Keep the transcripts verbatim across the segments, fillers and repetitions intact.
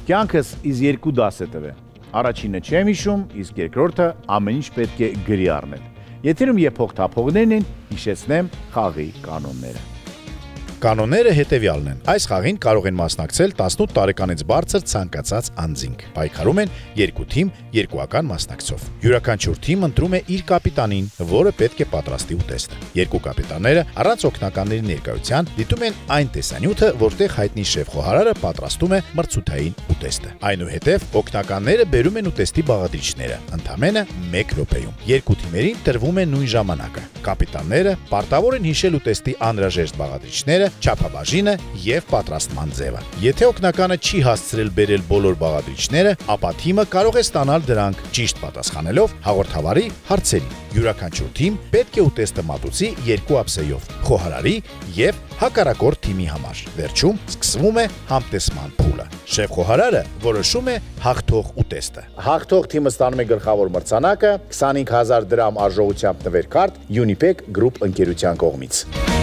Կյանքս իզ երկու դաս է տվել։ Առաջինը չեմ հիշում, իսկ երկրորդը ամեն ինչ պետք է գրի առնել։ Եթերում եփող-թափողներն են, հիշեցնեմ խաղի կանոնները։ Կանոնները հետևյալն են։ Այս խաղին կարող են մասնակցել տասնութ տարեկանից բարձր ցանկացած անձինք։ Պայքարում են երկու թիմ երկուական մասնակցով։ Յուրաքանչյուր թիմ ընտրում է իր կապիտանին, որը պետք է պատրաստի ուտեստը։ Երկու կապիտանները առանց օգնականների ներկայության դիտում են այն տեսանյութը, որտեղ հայտնի շեֆ-խոհարարը պատրաստում է մրցութային ուտեստը։ Այնուհետև օգնականները բերում են ուտեստի բաղադրիչները, ընդամենը մեկ րոպեում։ Երկու թիմերին տրվում է նույն ժամանակը։ Կապիտանները պարտավոր են հիշել ուտեստի անհրաժեշտ բաղադրիչները, չափաբաժինը եւ պատրաստման ձևը։ Եթե օգնականը չի հասցրել բերել բոլոր բաղադրիչները, ապա թիմը կարող է ստանալ դրանք ճիշտ պատասխանելով հաղորդավարի հարցերին։ Յուրաքանչյուր թիմ պետք է ուտեստը մատուցի երկու ափսեով՝ խոհարարի եւ հակառակորդ թիմի համար։ Վերջում սկսվում է համտեսման փուլը։ Շեֆ-խոհարարը որոշում է հաղթող ուտեստը։ Հաղթող թիմը ստանում է գլխավոր մրցանակը՝ քսանհինգ հազար դրամ արժողությամբ նվերքարդ Unipec Group ընկերության կողմից։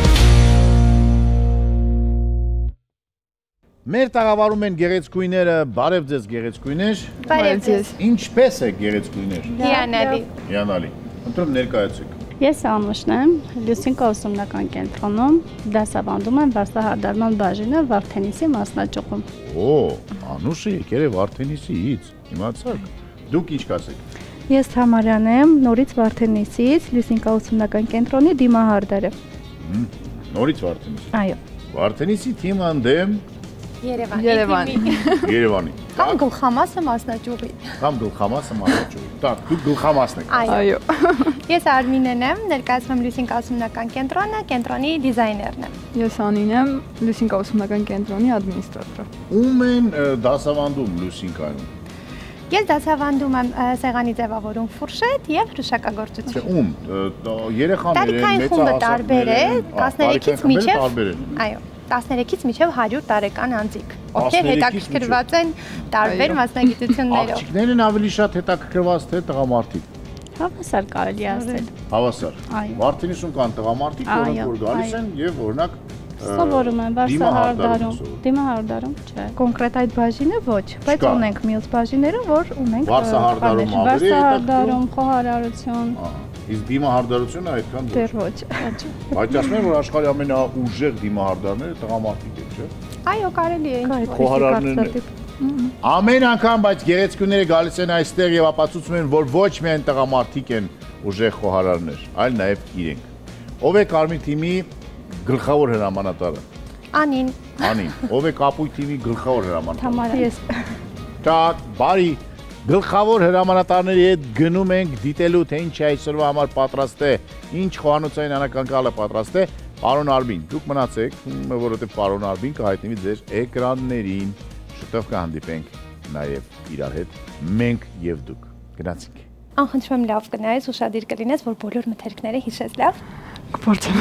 Մեր տաղավարում են գեղեցկույները, բարև ձեզ գեղեցկույներ։ Բարև ձեզ։ Ինչպես է գեղեցկույներ։ Հիանալի։ Հիանալի։ Ընտրում ներկայացեք։ Ես Անուշն եմ, Լուսինկա ուսումնական կենտրոնում դասավանդում եմ վարսահարդարման բաժինը Վարդենիսի մասնաճյուղում։ Օ, Անուշը եկել է Վարդենիսից, իմացաք։ Դուք ինչ կասեք։ Ես Թամարյան եմ, նորից Վարդենիսից, Լուսինկա ուսումնական կենտրոնի դիմահարդարը։ Նորից Վարդենիսի։ Այո։ Վարդենիսի թիմը ընդդեմ Երևանի։ Երևանի։ Կամ գլխամասը մասնաճյուղի։ Կամ գլխամասը մասնաճյուղի։ Так, դուք գլխամասն եք։ Այո։ Ես Արմինեն եմ, ներկայացնում Լուսինկա ուսումնական կենտրոնը, կենտրոնի դիզայներն եմ։ Ես Անին եմ, Լուսինկա ուսումնական կենտրոնի ադմինիստրատորը։ Ում են դասավանդում Լուսինկայում։ Ես դասավանդում եմ սեղանի ձևավորում ֆուրշետ եւ հրուշակագործություն։ Ում երեխաները տարիքային խումբը տարբեր է, տասներեքից մինչև այո, տասներեքից մինչև հարյուր տարեկան անձիկ, ովքեր հետաքրքրված են տարբեր մասնագիտություններով։ Աղջիկներն են ավելի շատ հետաքրքրված թե տղամարդիկ։ Հավասար կարելի ասել։ Հավասար։ Վարդենիսում կան տղամարդիկ, որոնք որ գալիս են եւ օրինակ սովորում են վարսահարդարում, դիմահարդարում, չէ։ Կոնկրետ այդ բաժինը ոչ, բայց ունենք մյուս բաժինները, որ ունենք վարսահարդարում, վարսահարդարում, խոհարարություն։ Իսկ դիմահարդարությունը այդքան դեռ ոչ։ Բայց ասում են, որ աշխարհի ամենաուժեղ դիմահարդարները տղամարդիկ են, չէ՞։ Այո, կարելի է։ Խոհարարներն են։ Ամեն անգամ բայց գեղեցկուները գալիս են այստեղ եւ ապացուցում են, որ ոչ միայն տղամարդիկ են ուժեղ խոհարարներ, այլ նաեւ իրենք։ Ով է Կարմիր թիմի գլխավոր հրամանատարը։ Անին։ Անին։ Ով է Կապույտ թիմի գլխավոր հրամանատարը։ Թամարը ես։ Ճակ, բարի։ Գլխավոր հրամանատարների հետ գնում ենք դիտելու, թե ինչ է այսօրվա համար պատրաստ է, ինչ խոհանոցային անակնկալը պատրաստ է։ Պարոն Արբին, դուք մնացեք, որովհետև պարոն Արբին կհայտնվի ձեր էկրաններին։ Շուտով կհանդիպենք նաև իրար հետ, մենք եւ դուք։ Գնացինք։ Անխնդրում եմ լավ գնայես, ուշադիր կլինես, որ բոլոր մթերքները հիշես լավ։ Կփորձեմ։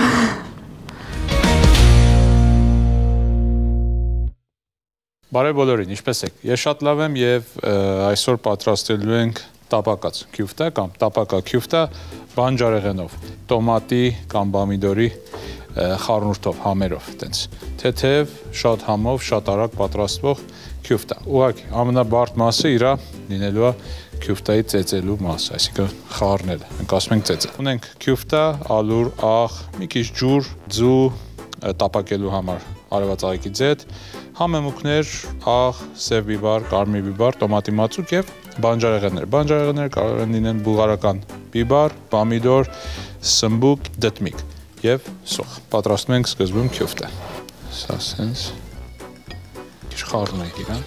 Բարև բոլորին, ինչպես եք։ Ես շատ լավ եմ եւ այսօր պատրաստելու ենք տապակած քյուֆտա կամ տապակա քյուֆտա բանջարեղենով, տոմատի կամ պոմիդորի խառնուրդով, համերով, տենց թեթև, շատ համով, շատ արագ պատրաստվող քյուֆտա։ Ուղղակի ամենաբարդ մասը իրա լինելու է քյուֆտայի ծեծելու մասը, այսինքն խառնելը, մենք ասում ենք ծեծել։ Ունենք քյուֆտա, ալուր, աղ, մի քիչ ջուր, ձու, տապակելու համար արևածաղիկի ձետ, համեմուկներ, աղ, սև բիբար, կարմիր բիբար, տոմատի մածուկ եւ բանջարեղեններ։ Բանջարեղենները կարող են լինեն բուլղարական բիբար, պոմիդոր, սմբուկ, դտմիկ եւ սոխ։ Պատրաստում ենք սկզբում քյուֆտա։ Սա սենց քիչ խառնենք իրան։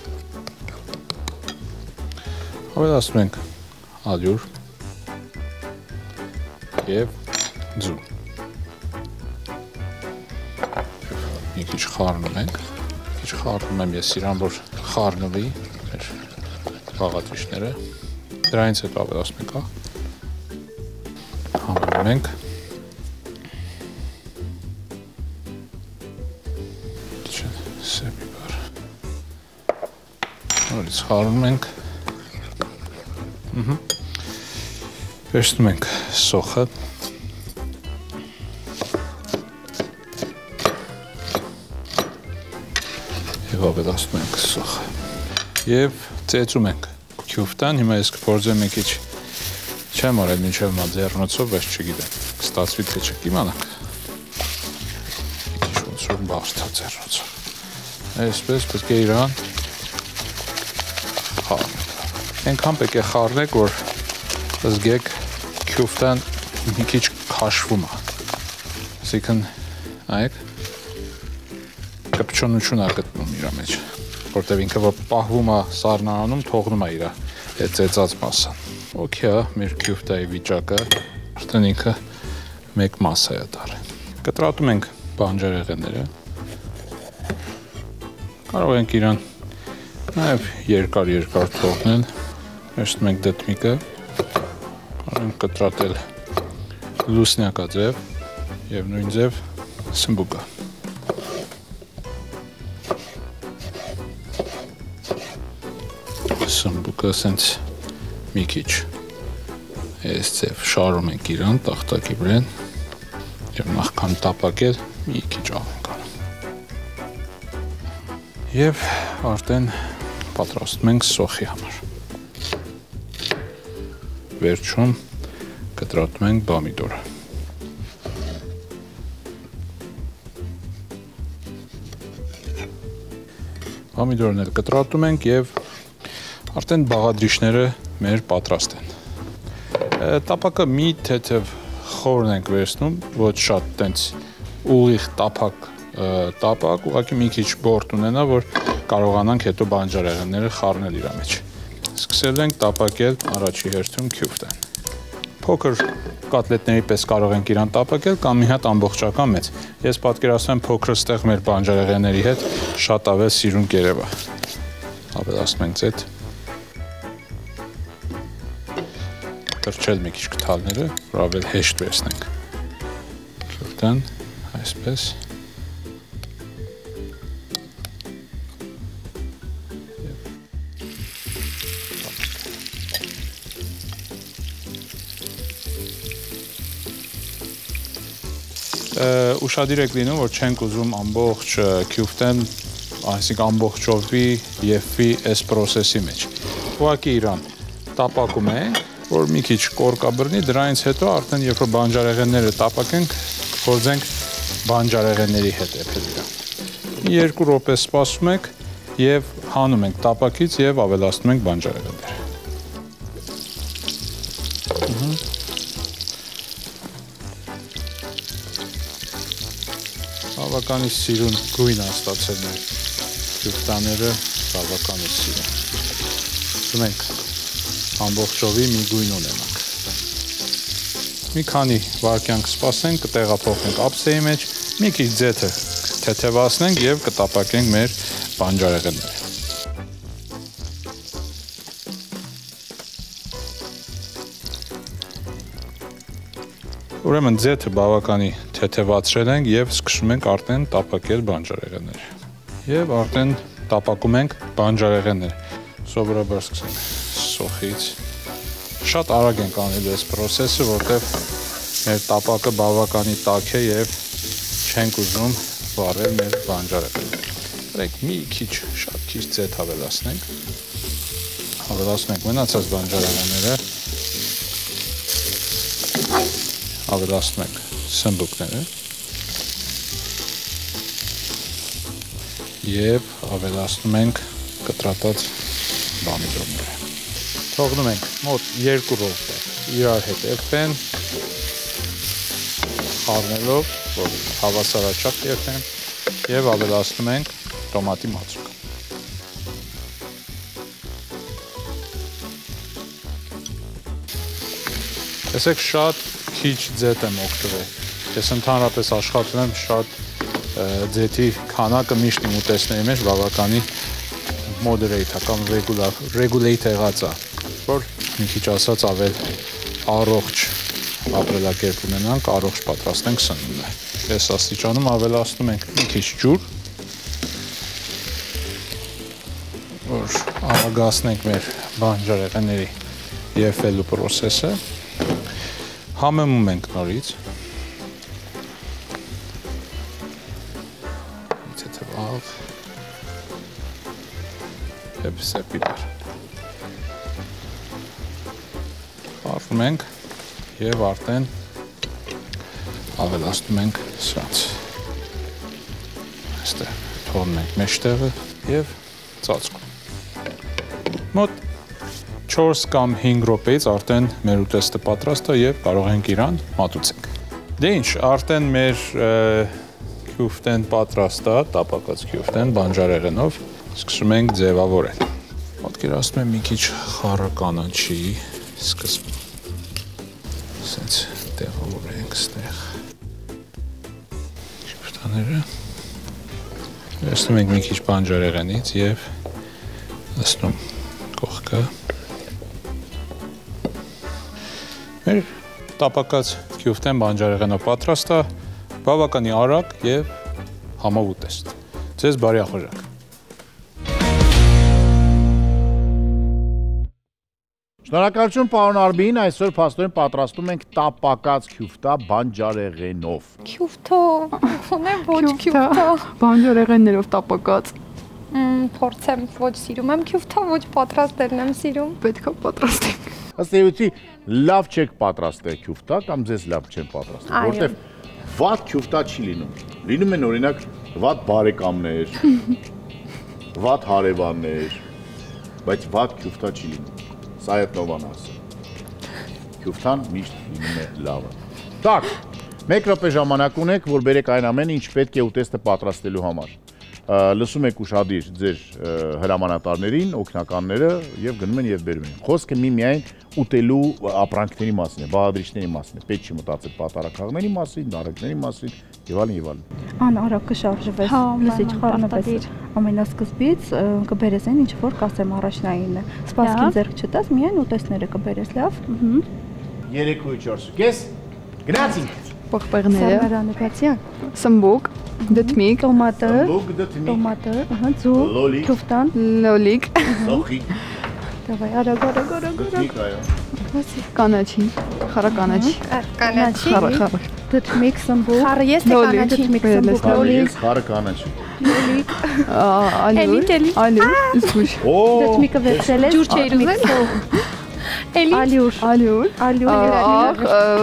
Ավելացնում ենք ալյուր եւ ձու։ Մի քիչ խառնում ենք, քիչ խառնում եմ ես իրան, որ խառնվի մեր բաղադրիչները, դրանից հետո ավելացնում ենք, հանում ենք, սև բիբար, նորից խառնում ենք, վերցնում ենք սոխը, եւ ավելացնում ենք սոխը։ Եվ ծեծում ենք քյուֆտան, հիմա ես կփորձեմ մի քիչ չեմ արել մինչև մա ձեռնոցով, բայց չգիտեմ, կստացվի թե չկիմանանք։ Մի քիչ ոնց որ բարդ է ձեռնոցով։ Այսպես պետք է իրան խառնել։ Այնքան պետք է խառնեք, որ զգեք քյուֆտան մի քիչ քաշվում է։ Այսինքն, այք կպչոնություն է գտնում իր մեջ, որտեղ ինքը որ պահվում է սառնարանում, թողնում է իր այդ ծեծած մասը։ Okay, մեր քյուֆտայի վիճակը արդեն ինքը մեկ մասա է դառել։ Կտրատում ենք բանջարեղենները։ Կարող ենք իրան նաև երկար-երկար թողնել։ Նշտում ենք դդմիկը։ Կարող ենք կտրատել լուսնյակաձև եւ նույն ձև սմբուկը։ Սմբուկը ասենց մի քիչ այս ձև շարում ենք իրան տախտակի վրան եւ նախքան տապակել մի քիչ ավենք անում։ Եվ արդեն պատրաստում ենք սոխի համար։ Վերջում կտրատում ենք բամիդորը։ Բամիդորն էլ կտրատում ենք եւ արդեն բաղադրիչները մեր պատրաստ են։ Տապակը մի թեթև խորն ենք վերցնում, ոչ շատ տենց ուղիղ տապակ տապակ, ուղղակի մի քիչ բորտ ունենա, որ կարողանանք հետո բանջարեղենները խառնել իր մեջ։ Սկսել ենք տապակել առաջի հերթում քյուֆտան։ Փոքր կոտլետների պես կարող ենք իրան տապակել կամ մի հատ ամբողջական մեծ։ Ես պատկերացնում եմ փոքր ստեղ մեր բանջարեղենների հետ շատ ավել սիրուն կերևա։ Ավելացնում ենք ձեթ։ Կրճել մի քիչ կթալները, որ ավել հեշտ վերցնենք։ Քյուֆտան, այսպես։ Ուշադիր եք լինում, որ չենք ուզում ամբողջ քյուֆտեն, այսինքն ամբողջովի եփվի այս process-ի մեջ։ Ուղղակի իրան տապակում ենք, որ մի քիչ կորկա բռնի, դրանից հետո արդեն երբ որ բանջարեղենները տապակենք, փորձենք բանջարեղենների հետ եփել իրան։ Մի երկու րոպե սպասում եք եւ հանում ենք տապակից եւ ավելացնում ենք բանջարեղենները։ Բավականին սիրուն գույն է ստացել մեր քյուֆտաները, բավականին սիրուն։ Ուզում ենք ամբողջովի մի գույն ունենանք։ Մի քանի վայրկյան կսպասենք, կտեղափոխենք ափսեի մեջ, մի քիչ ձեթը թեթևացնենք եւ կտապակենք մեր բանջարեղենները։ Ուրեմն ձեթը բավականի թեթևացրել ենք եւ սկսում ենք արդեն տապակել բանջարեղենները։ Եվ արդեն տապակում ենք բանջարեղենները։ Սովորաբար սկսենք սոխից։ Շատ արագ ենք անելու այս process-ը, որտեղ մեր տապակը բավականի տաք է եւ չենք ուզում վառել մեր բանջարեղենները։ Ուրեք մի քիչ, շատ քիչ ձեթ ավելացնենք։ Ավելացնում ենք մնացած բանջարեղենները։ Ավելացնում ենք սմբուկները եւ ավելացնում ենք կտրատած բամիդորները։ Թողնում ենք մոտ երկու րոպե իրար հետ եփեն, խառնելով, որ հավասարաչափ եփեն եւ ավելացնում ենք տոմատի մածուկ։ Տեսեք շատ քիչ ձեթ եմ օգտվել։ Ես ընդհանրապես աշխատում եմ շատ ձեթի քանակը միշտ իմ ուտեստների մեջ բավականի moderate կամ regulate եղած է, որ մի քիչ ասած ավել առողջ ապրելակերպ ունենանք, առողջ պատրաստենք սնունդը։ Այս աստիճանում ավելացնում ենք մի քիչ ջուր, որ արագացնենք մեր բանջարեղենների եփվելու process-ը։ Համեմում ենք նորից։ եւ սեպիլար։ Արվում ենք եւ արդեն ավելացնում ենք սրանց։ Այստեղ թողնում ենք մեջտեղը եւ ծածկում։ Մոտ չորս կամ հինգ րոպեից արդեն մեր ուտեստը պատրաստ է եւ կարող ենք իրան մատուցենք։ Դե ինչ, արդեն մեր քյուֆտեն պատրաստ է, տապակած քյուֆտեն բանջարեղենով, սկսում ենք ձևավորել։ Պատկերացնում եմ մի քիչ խառը կանաչի սկզբում։ Սենց տեղավորենք ստեղ քյուֆտաները։ Վերցնում ենք մի քիչ բանջարեղենից եւ լցնում կողքը։ Մեր տապակած քյուֆտեն բանջարեղենը պատրաստ է, բավականի արագ եւ համով ուտեստ։ Ձեզ բարի ախորժակ։ Շնորհակալություն պարոն Արբին, այսօր փաստորեն պատրաստում ենք տապակած քյուֆտա բանջարեղենով։ Քյուֆտո, ունեմ ոչ քյուֆտո։ Բանջարեղեններով տապակած։ Փորձեմ, ոչ սիրում եմ քյուֆտո, ոչ պատրաստելն եմ սիրում։ Պետք է պատրաստենք։ Ըստ էության լավ չեք պատրաստել քյուֆտա կամ ձեզ լավ չեն պատրաստել, որտեվ վատ քյուֆտա չի լինում։ Լինում են օրինակ վատ բարեկամներ, վատ հարևաններ, բայց վատ քյուֆտա չի լինում։ Սա է նովան ասում։ Քյուֆտան միշտ լինում է լավը։ Так, մեկ րոպե ժամանակ ունեք, որ բերեք այն ամենը, ինչ պետք է ուտեստը պատրաստելու համար։ Լսում եք ուշադիր ձեր հրամանատարներին, օգնականները եւ գնում են եւ բերում են։ Խոսքը միմիայն ուտելու ապրանքների մասին է, բաղադրիչների մասին է, պետք չի մտածել պատարակաղների մասին, դարակների մասին եւ այլն եւ այլն։ Ան արագ կշարժվես, լսիչ խառնվես ամենասկզբից կբերես այն ինչ որ կասեմ առաջնայինը։ Սպասքին ձեռք չտաս, միայն ուտեստները կբերես, լավ։ երեք ու չորս։ Կես գնացինք։ Պղպեղները, Սարմարանեբացյան, սմբուկ, դդմիկ, տոմատը, Սմբուկ, դդմիկ, տոմատը, ահա, ձու, լոլիկ, քյուֆտան, լոլիկ, սոխիկ, Давай, արագ, արագ, արագ, դդմիկ այո։ կանաչի, խառը կանաչի, Կանաչի։ խառը խառը, դդմիկ, սմբուկ, Խառը ես թե Լոլիկ, կանաչի։ դդմիկ, սմբուկ, լոլիկ, Ես խառը կանաչի։ լոլիկ, ալյուր, Էլի, ալյուր, զգուշ, Օ, դդմիկը վերցրել ես, Ջուր չէիր ուզել։ Էլի։ ալյուր, ալյուր, ալյուր, աղ,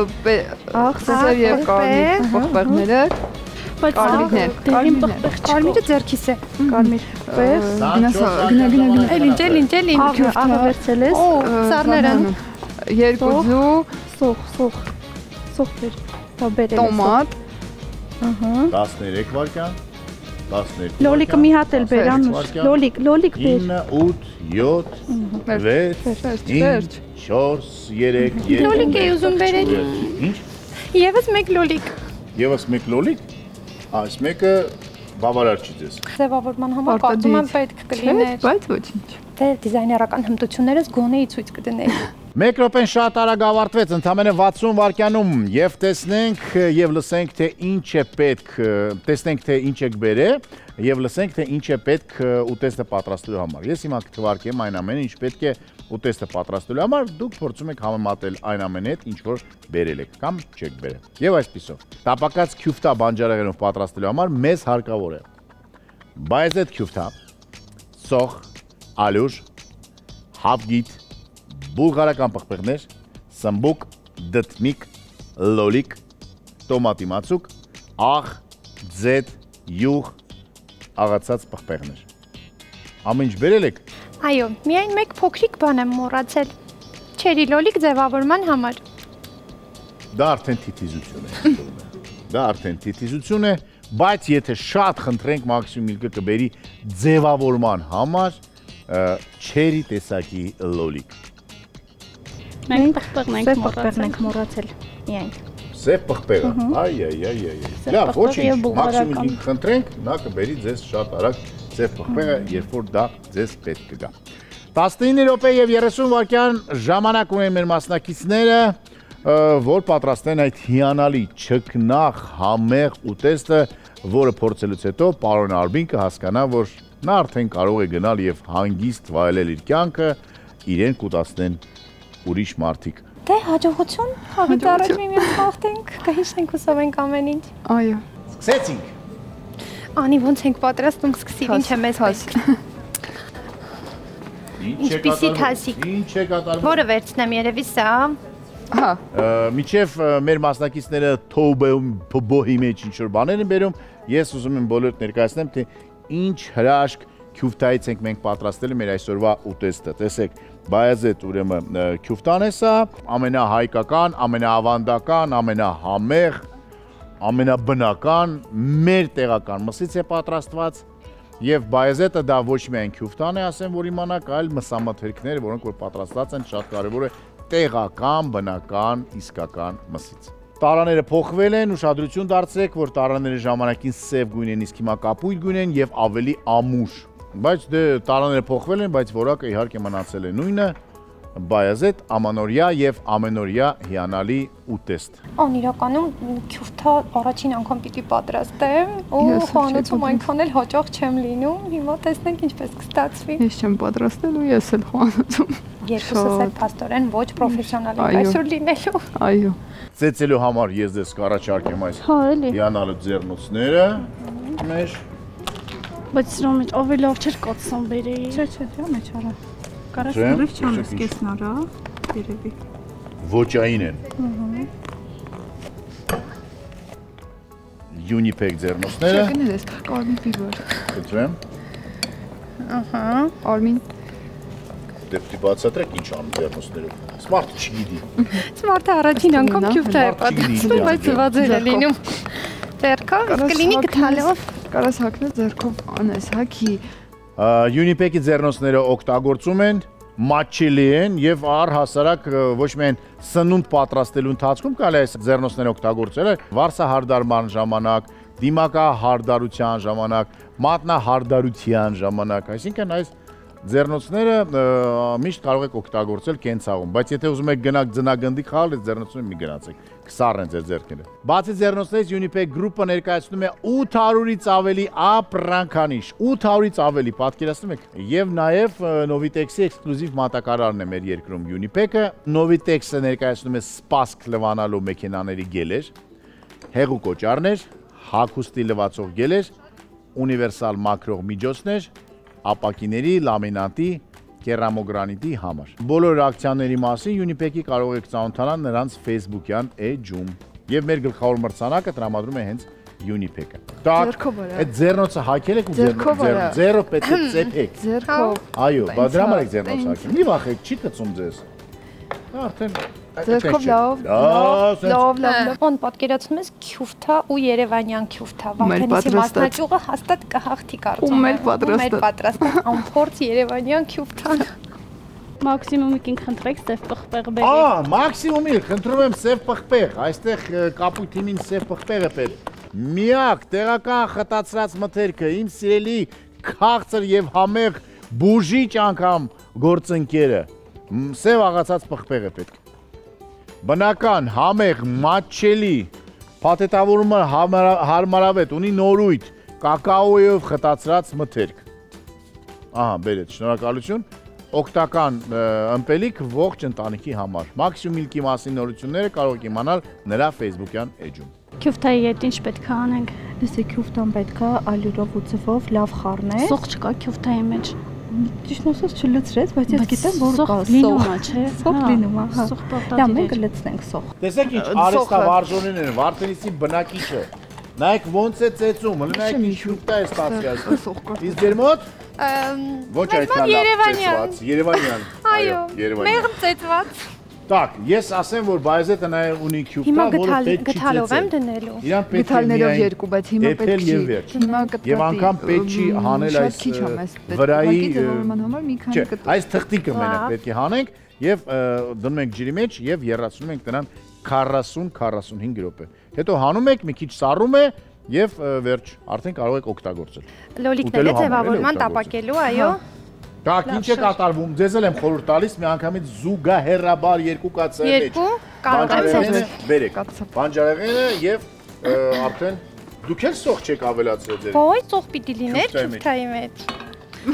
աղ, սև եւ կարմիր պղպեղները, կարմիրներ, կարմիրներ, Կարմիրը ձեռքիս է։ կարմիր, պեղ, գնա գնա գնա Էլ ինչ, էլ ինչ, էլ ինչ։ աղը, աղը վերցրել ես, Օ, սառները։ երկու ձու, սոխ, սոխ, սոխ բեր, դա բերել ես, տոմատ, ահա, տասներեք վայրկյան, տասներկու լոլիկը մի հատ էլ բեր, անուշ, լոլիկ, լոլիկ բեր, ինը, ութ, յոթ, վեց, ինձ, չորս, երեք, երկու, Լոլիկ էի ուզում բերել։ Ինչ? Եվս մեկ լոլիկ։ Եվս մեկ լոլիկ, այս մեկը բավարար չի ձեզ։ Ձևավորման համար կարծում եմ պետք կլիներ։ բայց ոչինչ։ Դե դիզայներական հմտություններս գոնեի ցույց կդնեի։ Մեկ րոպեն շատ արագ ավարտվեց, ընդամենը վաթսուն վայրկյանում եւ տեսնենք եւ լսենք թե ինչ է պետք, տեսնենք թե ինչ եք բերել եւ լսենք թե ինչ է պետք ուտեստը պատրաստելու համար։ Ես հիմա կթվարկեմ այն ամենը, ինչ պետք է ուտեստը պատրաստելու համար, դուք փորձում եք համեմատել այն ամենը հետ, ինչ որ բերել եք կամ չեք բերել։ Եվ այսպիսով, տապակած քյուֆտա բանջարեղենով պատրաստելու համար մեզ հարկավոր է բայեզետ քյուֆտա, սոխ, ալյուր, հավգիտ, բուլղարական պղպեղներ, սմբուկ, դդմիկ, լոլիկ, տոմատի մածուկ, աղ, ձետ, յուղ, աղացած պղպեղներ։ Ամեն ինչ բերել եք։ Այո, միայն մեկ փոքրիկ բան եմ մոռացել։ Չերի լոլիկ ձևավորման համար։ Դա արդեն թիթիզություն է։ Դա արդեն թիթիզություն է, բայց եթե շատ խնդրենք մաքսիմում իլկը կբերի ձևավորման համար չերի տեսակի լոլիկ։ Մենք պղպեղն ենք սև պղպեղն ենք մոռացել, միայն։ Սև պղպեղը, այ, այ, այ, այ, լավ, ոչինչ, մաքսիմում իլկը խնդրենք, նա կբերի ձեզ շատ արագ սև պղպեղը, երբ որ դա ձեզ պետք կգա։ տասնինը րոպե եւ երեսուն վայրկյան ժամանակ ունեն մեր մասնակիցները, որ պատրաստեն այդ հիանալի չքնաղ համեղ ուտեստը, որը փորձելուց հետո պարոն Արբին կհասկանա, որ նա արդեն կարող է գնալ եւ հանգիստ վայելել իր կյանքը, իրեն կուտացնեն ուրիշ մարդիկ։ Դե հաջողություն, հավիտ առաջ միմյանց խախտենք, կհիշենք ուսավենք ամեն ինչ։ Այո։ Սկսեցինք։ Անի ոնց ենք պատրաստում, սկսիր, ինչ է մեզ պետք։ Ինչպիսի թասիկ։ Ինչ է կատարվում։ Որը վերցնեմ երևի սա։ Հա։ Միջև մեր մասնակիցները թոուբոհի մեջ ինչ-որ բաներ են բերում, ես ուզում եմ բոլորդ ներկայացնեմ, թե ինչ հրաշք քյուֆտայից ենք մենք պատրաստել մեր այսօրվա ուտեստը։ Տեսեք, Բայազեդ ուրեմն քյուֆտան է սա, ամենահայկական, ամենաավանդական, ամենահամեղ, ամենաբնական, մեր տեղական մսից է պատրաստված եւ Բայազետը դա ոչ միայն քյուֆտան է, ասեմ, որ իմանաք, այլ մսամթերքներ, որոնք որ պատրաստված են, շատ կարեւոր է տեղական, բնական, իսկական մսից։ Տարաները փոխվել են, ուշադրություն դարձրեք, որ տարաները ժամանակին սև գույն են, իսկ հիմա կապույտ գույն են եւ ավելի ամուր։ Բայց դե տարաները փոխվել են, բայց որակը իհարկե մնացել է նույնը։ Բայազեդ ամանորյա եւ ամենօրյա հիանալի ուտեստ։ Ան իրականում քյուֆթա առաջին անգամ պիտի պատրաստեմ, ու խոհանոցում այնքան էլ հաճախ չեմ լինում։ Հիմա տեսնենք ինչպես կստացվի։ Ես չեմ պատրաստել ու ես էլ խոհանոցում։ Երկուսս էլ փաստորեն ոչ պրոֆեսիոնալ են այսօր լինելու։ Այո։ Ծեծելու համար ես դες կառաջարկեմ այս հիանալի ձեռնոցները մեր։ Բայց սրա մեջ ավելի լավ չէր կացсан բերեի։ Չէ, չէ, դրա մեջ արա։ Կարաս լրիվ չանես կեսն արա, երևի։ Ոճային են։ Յունիփեք ձեռնոցները։ Չգնես, Արմին բիվոր։ Կտրեմ։ Ահա։ Արմին Դեպի բացատրեք ինչ անում ձեռնոցներով։ Սմարթ չգիտի։ Սմարթը առաջին անգամ քյուֆթա է պատրաստում, բայց ծվածել է լինում։ Ձեռքով, կլինի գտալով։ Կարաս հագնել ձեռքով անես, հագի։ Յունիփեկի ձեռնոցները օգտագործում են, մատչելի են եւ առհասարակ ոչ միայն սնունդ պատրաստելու ընթացքում կարելի է այս ձեռնոցները օգտագործել, վարսահարդարման ժամանակ, դիմակահարդարության ժամանակ, մատնահարդարության ժամանակ, այսինքն այս ձեռնոցները միշտ կարող եք օգտագործել կենցաղում, բայց եթե ուզում եք գնաք ձնագնդի խաղալ, այս ձեռնոցները մի գնացեք, կսառեն ձեր ձեռքերը։ Բացի ձեռնոցներից Յունիփեք գրուպը ներկայացնում է ութ հարյուրից ավելի ապրանքանիշ, ութ հարյուրից ավելի, պատկերացնում եք։ Եվ նաև Novitex-ի էքսկլյուզիվ մատակարարն է մեր երկրում Յունիփեկը։ Novitex-ը ներկայացնում է սպասք լվանալու մեքենաների գելեր, հեղուկ օճառներ, հագուստի լվացող գելեր, ունիվերսալ մաքրող միջոցներ, ապակիների, լամինատի, կերամոգրանիտի համար։ Բոլոր ակցիաների մասին Յունիփեկի կարող եք ծանոթանալ նրանց Facebook-յան էջում։ Եվ մեր գլխավոր մրցանակը տրամադրում է հենց Յունիփեկը։ Ձեռքով արա։ Այդ ձեռնոցը հագել եք ու ձեռով պետք է ծեփեք։ Ձեռքով։ Այո, բա դրա համար եք ձեռնոց հագել։ Մի վախեք, չի կծում ձեզ։ Արդեն Ձեռքով լավ, լավ, լավ, լավ։ Ոնց պատկերացնում ես քյուֆթա ու երևանյան քյուֆթա։ Վարդենիսի մասնաճյուղը հաստատ կհաղթի կարծում եմ։ Ում էլ պատրաստած։ Ում էլ պատրաստած անփորձ երևանյան քյուֆթան։ Մաքսիմումի կին խնդրեք սև պղպեղ բերեք։ Ահա, մաքսիմումի, խնդրում եմ սև պղպեղ, այստեղ կապույտ թիմին սև պղպեղ է պետք։ Միակ տեղական խտացրած մթերքը, իմ սիրելի քաղցր եւ համեղ բուժիչ անգամ գործընկերը, սև աղացած պղպեղ է պետք։ Բնական, համեղ, մատչելի, փաթեթավորումը հարմարավետ, ունի նորույթ, կակաոյով խտացրած մթերք։ Ահա, բերեց, շնորհակալություն։ Օգտական ըմպելիք ողջ ընտանիքի համար։ Մաքսիմում միլկի մասին նորությունները կարող եք իմանալ նրա Facebook-յան էջում։ Քյուֆթայի հետ ինչ պետք է անենք։ Լսի քյուֆտան պետք է ալյուրով ու ձվով լավ խառնել։ Սոխ չկա քյուֆթայի մեջ։ Ճիշտ ասած չլցրեց, բայց ես գիտեմ, որ կա լինում է, չէ։ Սոխ լինում է, հա։ Սոխ պարտադիր։ Դա մենք լցնենք սոխ։ Տեսեք ինչ արհեստավարժողներն են, Վարդենիսի բնակիչը։ Նայեք ոնց է ծեծում, նայեք ինչ շուկտա է ստացել։ Իսկ ձեր մոտ ոչ այդքան լավ ծեծված, Երևանյան։ Այո, մեղմ ծեծված։ Так, ես ասեմ, որ Բայազետը նաև ունի քյուֆտա, որը պետք չի գթալով եմ դնելու։ Իրան պետք է գթալներով երկու, բայց հիմա պետք չի։ Հիմա եւ անգամ պետք չի հանել այս վրայի համար մի քանի կտոր։ Այս թղթիկը մենակ պետք է հանենք եւ դնում ենք ջրի մեջ եւ երացնում ենք դրան քառասուն քառասունհինգ րոպե։ Հետո հանում եք, մի քիչ սառում է եւ վերջ, արդեն կարող եք օգտագործել։ Լոլիկները ձևավորման տապակելու, այո։ Դակ ինչ է կատարվում, ձեզ էլ եմ խորհուրդ տալիս մի անգամից զուգահեռաբար երկու կացրել մեջ։ Երկու կարող եմ բերեք։ Բանջարեղենը եւ արդեն դուք էլ սոխ չեք ավելացրել ձեր։ Ոյ, սոխ պիտի լիներ քյուֆթայի մեջ։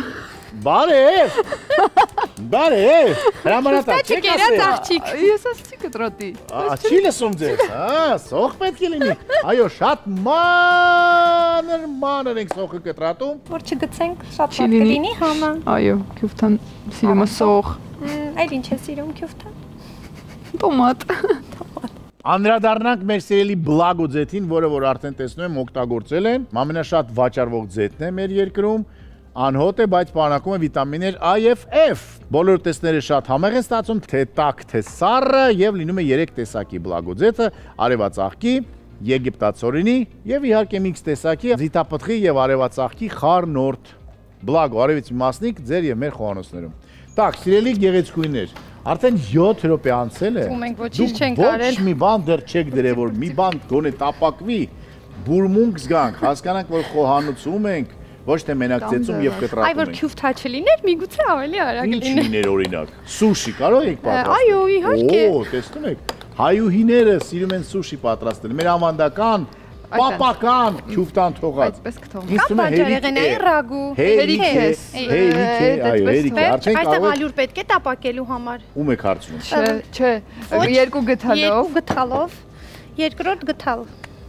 Բարև։ Բարև։ Հրամանատար չեք Կերած աղջիկ։ Ես ասացի կտրատի։ Չի լսում ձեզ, հա, սոխ պետք է լինի։ Այո, շատ մանր մանր ենք սոխը կտրատում։ Որ չգցենք շատ շատ կլինի համը։ Այո, քյուֆթան սիրում է սոխ։ Այլ ինչ է սիրում քյուֆթան։ Տոմատ։ Անդրադառնանք մեր սիրելի բլագո ձեթին, որը որ արդեն տեսնում եմ օգտագործել են։ Ամենաշատ վաճառվող ձեթն է մեր երկրում։ Անհոտ է, բայց պարունակում է վիտամիններ A եւ F։ Բոլոր տեսները շատ համեղ են ստացում, թե տաք, թե սառը, եւ լինում է երեք տեսակի բլագո ձեթը՝ արևածաղկի, եգիպտացորինի եւ իհարկե միքս տեսակի զիթապտղի եւ արևածաղկի խառնորդ։ Բլագո արևից մասնիկ ձեր եւ մեր խոհանոցներում։ Так, սիրելի գեղեցկուհիներ, արդեն յոթ րոպե անցել է։ Ու մենք ոչինչ չենք արել։ Ոչ մի բան դեռ չեք դրել, որ մի բան գոնե տապակվի, բուրմունք զգանք, հասկանանք, որ խոհանոցում ենք, ոչ թե մենակ ծեծում եւ կտրատում ենք։ Այ որ քյուֆթա չլիներ, միգուցե ավելի արագ Ինչ լիներ։ լիներ օրինակ։ Սուշի կարող եք պատրաստել։ Այո, իհարկե։ Օ, տեսնում եք։ Հայուհիները սիրում են սուշի պատրաստել։ Մեր ավանդական պապական քյուֆտան թողած։ Այդպես կթողնի։ Ինձ թվում է Բանջարեղենային ռագու։ հերիք է, հերիք է, այո, հերիք է։ Արդեն Այստեղ կարող եք ալյուր պետք է տապակելու համար։ ում եք հարցնում։ Չէ, չէ, երկու գթալով, Երկու գթալով, երկրորդ գթալ։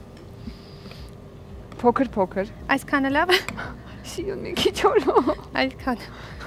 փոքր-փոքր։ Այսքանը լավ է։ Սիրուն մի քիչ օրո։ Այդքան։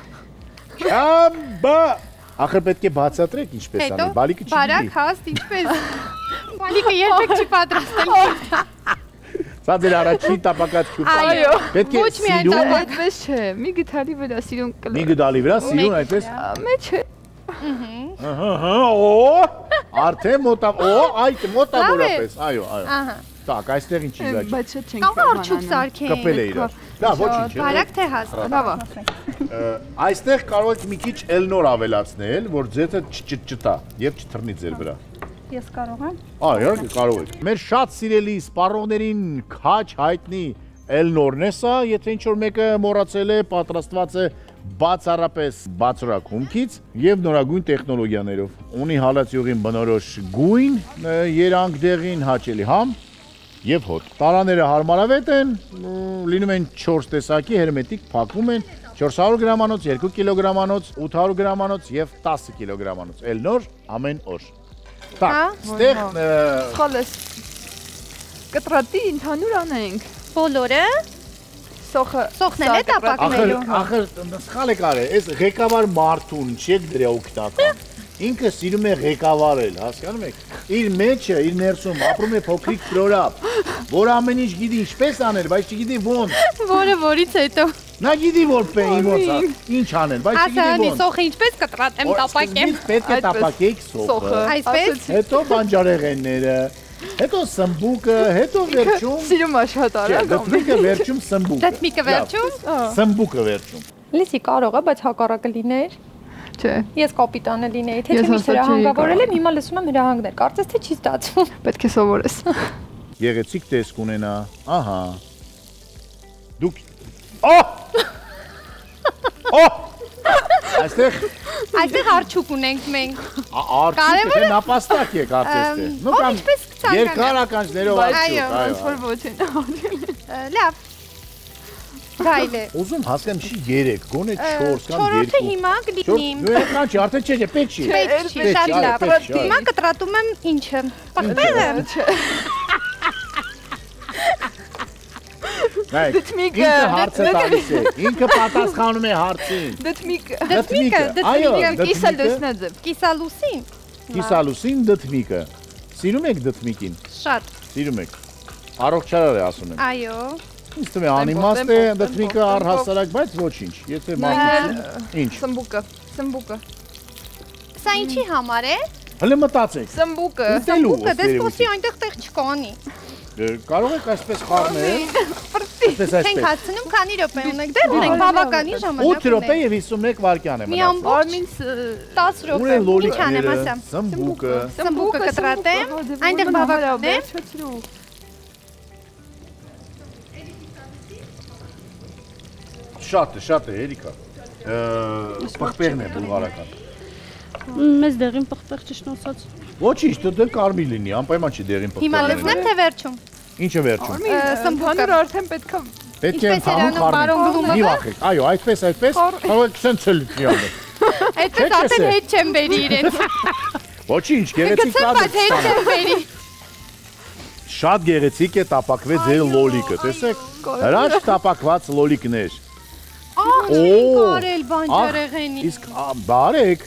Չամբա։ Ախր պետք է բացատրեք ինչպես Հետո անի, բալիկը չի բարակ գիտի։ հաստ ինչպես։ Բալիկը երբեք չի պատրաստել։ Սա դեր առաջին տապակած քյուֆտան։ Այո։ Պետք է Ոչ միայն սիրուն, Այդպես չէ, մի գթալի վրա սիրուն կլա։ մի գդալի վրա սիրուն այդպես։ Մեջ է։ Ահա, հա, օ, արդեն մոտա, օ, այդ մոտավորապես, այո, այո։ Ահա։ Так, այստեղ ինչի զաչ։ Բայց շատ չենք Կարող արջուկ սարքեն։ Կպել է իրար։ Լավ, ոչինչ։ Բարակ թե հաստ։ Լավ է։ Այստեղ կարող եք մի քիչ էլնոր ավելացնել, որ ձեթը չճտա եւ չթռնի ձեր վրա։ Ես կարող եմ։ Այո, իհարկե կարող եք։ Մեր շատ սիրելի սպառողներին քաչ հայտնի էլնորն է սա, եթե ինչ-որ մեկը մոռացել է, պատրաստված է բացառապես բացրակ հումքից եւ նորագույն տեխնոլոգիաներով։ Ունի հալածյուղին բնորոշ գույն, երանգ դեղին հաճելի համ եւ հոտ։ Տարաները հարմարավետ են, լինում են չորս տեսակի, հերմետիկ փակվում են չորս հարյուր գրամանոց, երկու կիլոգրամանոց, ութ հարյուր գրամանոց եւ տասը կիլոգրամանոց։ Էլնոր ամեն օր։ Так, ստեղ Սխալ ես։ Կտրատի ընդհանուր անենք։ Բոլորը Սոխը սոխն էլ է ախր տապակվելու։ ախր սխալ եք արել, այս ղեկավար մարդուն չեք դրա օգտական։ Ինքը սիրում է ղեկավարել, հասկանում եք։ Իր մեջը, իր ներսում ապրում է փոքրիկ ծրորապ, որ ամեն ինչ գիտի ինչպես անել, բայց չգիտի ոնց։ Որը որից հետո։ Նա գիտի որ իմոցա, ինչ անել, բայց չգիտի Ասանի ոնց։ սոխը ինչպես կտրատեմ, տապակեմ։ Սկզբից պետք է տապակեիք սոխը, Այսպես։ հետո բանջարեղենները, հետո սմբուկը, հետո վերջում սիրում է շատ արագ։ դդմիկը վերջում սմբուկը։ Դդմիկը վերջում։ Սմբուկը վերջում։ Լիսի կարող է, բայց հակառակը լիներ։ Չէ, Ես կապիտանը լինեի, թե Ես չէ հաստատ չէի հրահանգավորել եմ, կարող։ հիմա լսում եմ հրահանգներ։ Կարծես թե չի ստացվում։ պետք է սովորես։ Գեղեցիկ տեսք ունենա, ահա։ Դուք Օ! Օ! Այստեղ Այստեղ արջուկ ունենք մենք։ արդյոք Կարևորը- թե նապաստակ եք արծես թե։ Ով ինչպես կցանկանա։ երկարականջներով Այո, արդյոք, Ոնց որ այո։ ոչինչ։ Լավ։ Գայլ է։ Ուզում հասկամ չի երեք, գոնե չորս կամ Չորրորդը երկու։ հիմա կլինի։ Չորս չի, արդեն չէ, պետք չի։ Պետք չի, Պետք շատ չի, այո, լավ։ պետք չի, այո։ Հիմա կտրատում եմ ինչը։ Պղպեղը։ Նայեք, Դդմիկը, ինքը հարցը տալիս է, ինքը պատասխանում է հարցին։ Դդմիկը։ Դդմիկը, այո, դդմիկը, Կիսա դդմիկը, լուսնաձև։ կիսալուսին։ կիսալուսին դդմիկը։ Սիրում եք դդմիկին։ Շատ։ Սիրում եք։ Առողջարար է ասում եմ։ Այո։ Ինձ թվում է անիմաստ է դդմիկը առհասարակ, բայց ոչինչ։ Եթե մարդու ինչ։ Սմբուկը, սմբուկը։ Սա ինչի համար է։ Հələ մտածեք։ Սմբուկը։ Ուտելու Ուկը դեսպոսի այնտեղ տեղ չկանի։ Կարող եք այսպես խառնել։ Այսպես Չենք այսպես։ հասցնում, քանի րոպե ունեք, դեռ ունենք բավականին ժամանակ։ ութ րոպե եւ հիսունմեկ վայրկյան է Մի մնացել։ ամբողջ Արմին տասը Ուր րոպե։ են Ինչ անեմ լոլիկները, ասա։ սմբուկը։ Սմբուկը կտրատեմ, այնտեղ բավական է։ Շատ է, շատ է, Երիկա։ Պղպեղն է բուլղարական։ Մեզ դեղին պղպեղ ճիշտ ասած։ Ոչինչ, դե կարմիր լինի, անպայման չի դեղին պղպեղ։ Հիմա լցնեմ թե վերջում։ Ինչը վերջում։ Սմբուկը արդեն պետքա Պետք է ընդհանուր խառնենք։ Մի վախեք։ Այո, այդպես, այդպես, կարող եք սենց էլ մի անում։ Այդպես ասել հետ չեմ բերի իրենց։ Ոչինչ, գեղեցիկ կադր։ Հետ չեմ բերի։ Շատ գեղեցիկ է տապակվեց ձեր լոլիկը, տեսեք։ Հրաշք տապակված լոլիկներ։ Ահ, չեն կարել բանջարեղենի։ Իսկ բարեք։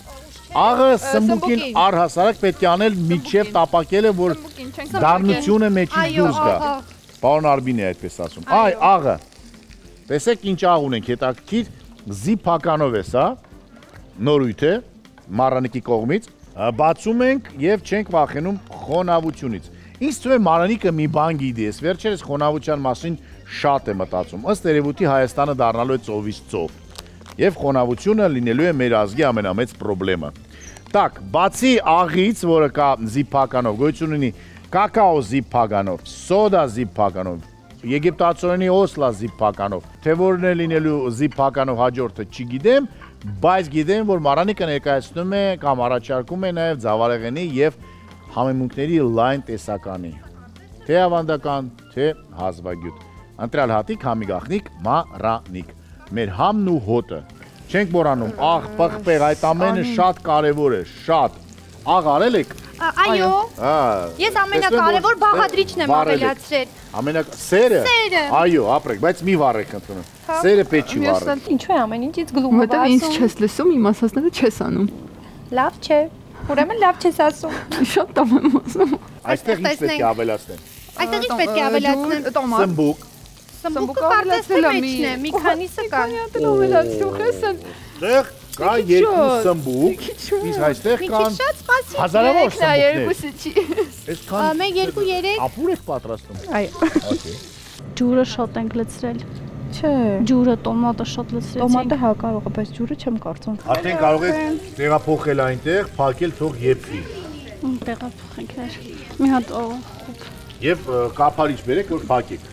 Աղը սմբուկին առհասարակ պետք է անել միջև տապակելը, որ դառնությունը մեջից դուրս գա։ Պարոն Արբինի այդպես ասում։ Այ աղը։ Տեսեք ինչ աղ ունենք, հետաքրքիր զիփականով է սա։ Նորույթ է մառանիկի կողմից։ Բացում ենք եւ չենք վախենում խոնավությունից։ Ինձ թվում է Մարանիկը մի բան գիտի, ես վերջերս խոնավության մասին շատ է մտածում։ Ըստ երևույթի Հայաստանը դառնալու է ծովից ծով։ Եվ խոնավությունը լինելու է մեր ազգի ամենամեծ խնդրեմը։ Так, բացի աղից, որը կա զիփականով, գոյություն ունի կակաո զիփականով, սոդա զիփականով, եգիպտացորենի օսլա զիփականով, թե որն է լինելու զիփականով հաջորդը չգիտեմ, բայց գիտեմ, որ Մարանիկը ներկայացնում է կամ առաջարկում է նաև ձավարեղենի եւ համեմունքների լայն տեսականի, թե ավանդական, թե հազվագյուտ։ Ընտրյալ հատիկ, համի գաղտնիք, Մարանիկ։ Մեր համն ու հոտը։ Չենք մոռանում, աղ, պղպեղ, այդ ամենը շատ կարևոր է, շատ։ Աղ արել եք։ Այո։ Ես ամենակարևոր բաղադրիչն եմ ավելացրել։ Ամենակ սերը։ Սերը։ Այո, ապրեք, բայց մի վառեք ընդունում։ Սերը պետք չի վառել։ Ինչու է ամեն ինչից գլուխը ասում։ Որտեղ ինձ չես լսում, իմ ասածները չես անում։ Լավ չէ։ Ուրեմն լավ չես ասում։ Շատ տամ եմ ասում։ Այստեղ ինչ պետք է ավելացնեն։ Այստեղ ինչ պետք է ավելացնեն։ Սմբուկ։ Սմբուկը կարծես մեջն է, մի քանիսը կան։ Մի ավելացրու խեսն։ Տեղ կա երկու սմբուկ, իսկ այստեղ կան հազարավոր սմբուկներ։ Այսքան մեկ, երկու, երեք։ Ապուր եք պատրաստում։ Այո։ Ջուրը շատ ենք լցրել։ Չէ։ Ջուրը, տոմատը շատ լցրեցինք։ Տոմատը հա կարող է, բայց ջուրը չեմ կարծում։ Արդեն կարող եք տեղափոխել այնտեղ, փակել թող եփվի։ Տեղափոխենք ներ։ Մի հատ խոփ։ Եվ կափարիչ բերեք, որ փակեք։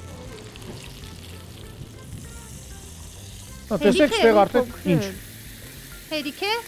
Տեսեք, ստեղ արդեն ինչ։ Հերիք է։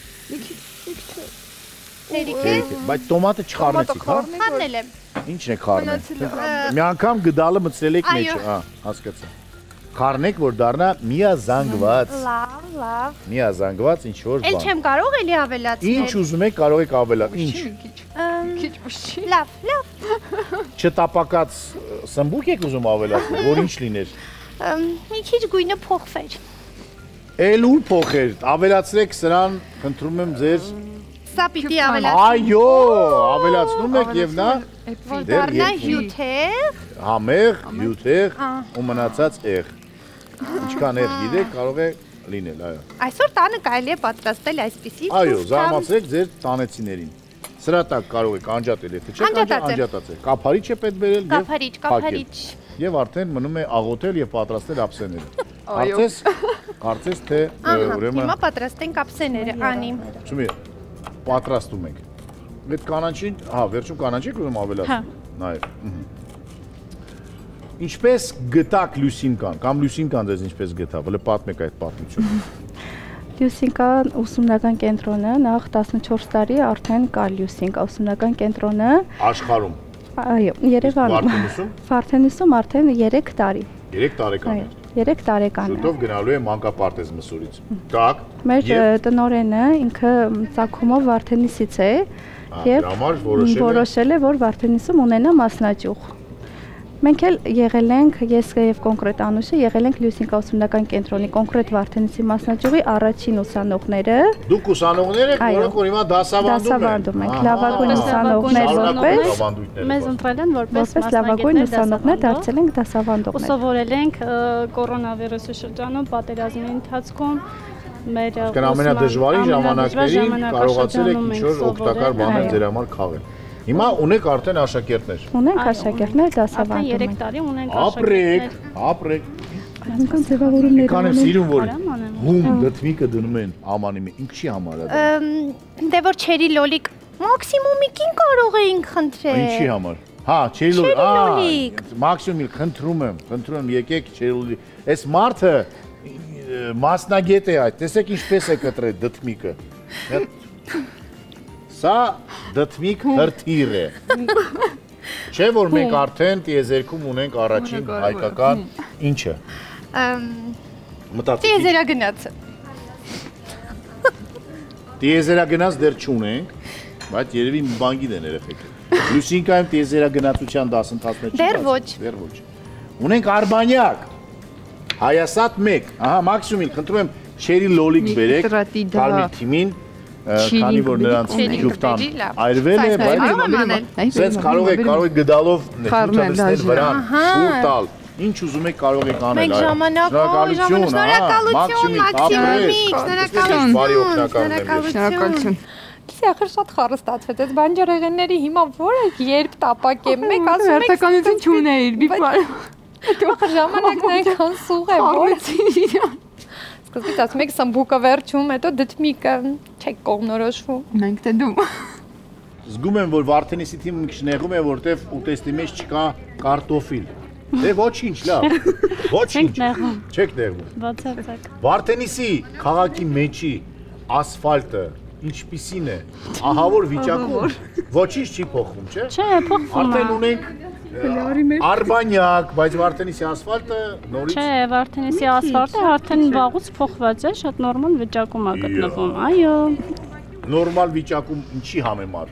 Հերիք է։ Բայց տոմատը չխառնեցիք, հա։ Խառնել եմ։ Ինչն է խառնել։ Մի անգամ գդալը մտցրել եք մեջը, հա, հասկացա։ Խառնեք, որ դառնա միազանգված։ Լավ, լավ։ Միազանգված ինչ որ բան։ Էլ չեմ կարող էլի ավելացնել։ Ինչ ուզում եք, կարող եք ավելացնել։ Ինչ։ Քիչ մշի։ Լավ, լավ։ Չտապակած սմբուկ եք ուզում ավելացնել, որ ինչ լիներ։ Մի քիչ գույնը փոխվեր։ Էլ ու փոխեր, ավելացրեք սրան, խնդրում եմ ձեզ։ Սա պիտի ավելացնեմ։ Այո, ավելացնում եք եւ նա դառնա հյութեղ, համեղ, հյութեղ ու մնացած եղ։ Ինչքան եղ գիտեք, կարող է լինել, այո։ Այսօր տանը կարելի է պատրաստել այսպիսի։ Այո, զարմացրեք ձեր տանեցիներին։ Սրա տակ կարող եք անջատել, եթե չեք անջատացել։ Կափարիչ է պետք բերել եւ կափարիչ, կափարիչ։ Եվ արդեն մնում է աղոթել եւ պատրաստել ափսեները։ Կարծես, կարծես թե ուրեմն հիմա պատրաստենք ափսեները, անի։ Չունի, պատրաստում ենք։ Այդ կանաչին, հա, վերջում կանաչիկ ուզում ավելացնել։ Նայեք։ Ինչպես գտակ լուսինկան, կամ լուսինկան դες ինչպես գտա, վլը պատմեք այդ պատմությունը։ Լյուսինկան ուսումնական կենտրոնը նախ տասնչորս տարի արդեն կա Լյուսինկա ուսումնական կենտրոնը աշխարհում։ Այո, Երևանում։ Վարդենիսում արդեն երեք տարի։ երեք տարեկան։ երեք տարեկան է։ Շուտով գնալու է մանկապարտեզ Մսուրից։ Так։ Մեր տնօրենը ինքը Ծագումով Վարդենիսից է եւ որոշել է, որ Վարդենիսում ունենա մասնաճյուղ։ Մենք էլ եղել ենք, ես եւ կոնկրետ Անուշը եղել ենք Լյուսինկա ուսումնական կենտրոնի կոնկրետ Վարդենիսի մասնաճյուղի առաջին ուսանողները։ Դուք ուսանողներ եք, որոնք որ հիմա դասավանդում են։ Դասավանդում ենք, լավագույն ուսանողներ որպես մեզ ընտրել են որպես լավագույն ուսանողներ, դարձել ենք դասավանդողներ։ Ուսավորել ենք կորոնավիրուսի շրջանում, պատերազմի ընթացքում մեր ամենադժվարին ժամանակներին կարողացել եք ինչ-որ օգտակար բաներ ձեր համար քաղել։ Հիմա ունեք արդեն աշակերտներ։ Ունենք աշակերտներ, դասավանդում ենք։ Արդեն երեք տարի ունենք աշակերտներ։ Ապրեք, ապրեք։ Անկան ձևավորումներ։ Կանեմ սիրուն որ հում դթմիկը դնում են ամանի ինչի համար է։ Դե որ չերի լոլիկ մաքսիմումիկին կարող էինք խնդրել։ Ինչի համար։ Հա, չերի լոլիկ։ Մաքսիմում խնդրում եմ, խնդրում եմ եկեք չերի լոլիկ։ Այս մարդը մասնագետ է այդ։ Տեսեք ինչպես է կտրել դթմիկը։ Սա դթմիկ հրթիր է։ Չէ՞ որ մենք արդեն տիեզերքում ունենք առաջին հայկական ինչը։ Մտածեք։ Տիեզերագնացը։ Տիեզերագնաց դեռ չունենք, բայց երևի մի բան գիտեն երեխեքը։ Լուսինկայում տիեզերագնացության դասընթացներ չի։ Դեռ ոչ։ Դեռ ոչ։ Ունենք Արբանյակ։ Հայասատ մեկ։ Ահա մաքսիմում խնդրում եմ Չերի լոլիկ բերեք։ Կարմիր թիմին, քանի որ նրանց ջուֆտան այրվել է, բայց սենց կարող եք կարող եք գդալով նետուցնել վրան, շուռ տալ։ Ինչ ուզում եք կարող եք անել։ Մենք ժամանակով, շնորհակալություն, մաքսիմումիկ, շնորհակալություն։ Իսկ ախր շատ խառը ստացվեց, այս բանջարեղենների հիմա որը երբ տապակեմ, մեկ ասում եք հերթականություն չունեիր, մի բան։ Ախր ժամանակն այնքան սուղ է, որ սկզբից ասում եք սմբուկը վերջում, հետո դդմիկը չեք կողմնորոշվում։ Մենք թե դու։ Զգում եմ, որ Վարդենիսի թիմը մի քիչ նեղում է, որտեվ ուտեստի մեջ չկա կարտոֆիլ։ Դե ոչինչ, լավ։ Ոչինչ։ Չեք նեղվում։ Բացարձակ։ Վարդենիսի քաղաքի մեջի ասֆալտը ինչպիսին է։ Ահա որ վիճակում ոչինչ չի փոխվում, չէ՞։ Չէ, փոխվում է։ Արդեն ունենք Արբանյակ, բայց Վարդենիսի ասֆալտը նորից։ Չէ, Վարդենիսի ասֆալտը արդեն վաղուց փոխված է, շատ նորմալ վիճակում է գտնվում, այո։ Նորմալ վիճակում ինչի համեմատ։